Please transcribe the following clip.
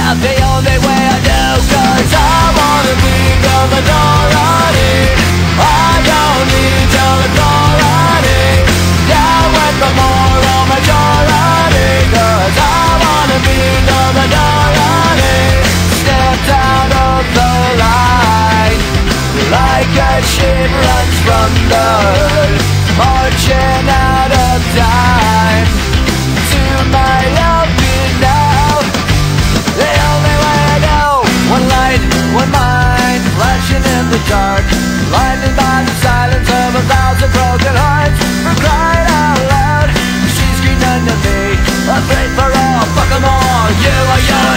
the only way I do, 'cause I wanna be the minority. I don't need your authority. Down with the moral majority, 'cause I wanna be the minority. Step out of the line, like a sheep runs from the herd, marching out of time to my love now. The only way I know, one light, one mind, flashing in the dark, blinded by the silence of 1,000 broken hearts. For crying out loud, she screamed under me, afraid for all, fuck 'em all, you are yours.